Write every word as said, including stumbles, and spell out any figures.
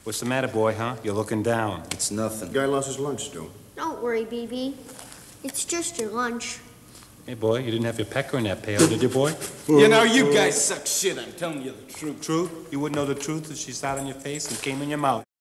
What's the matter, boy, huh? You're looking down. It's nothing. The guy lost his lunch, Stu. Don't worry, B B. It's just your lunch. Hey, boy, you didn't have your pecker in that pail, did you, boy? You know, you guys suck shit. I'm telling you the truth. Truth? You wouldn't know the truth if she sat on your face and came in your mouth.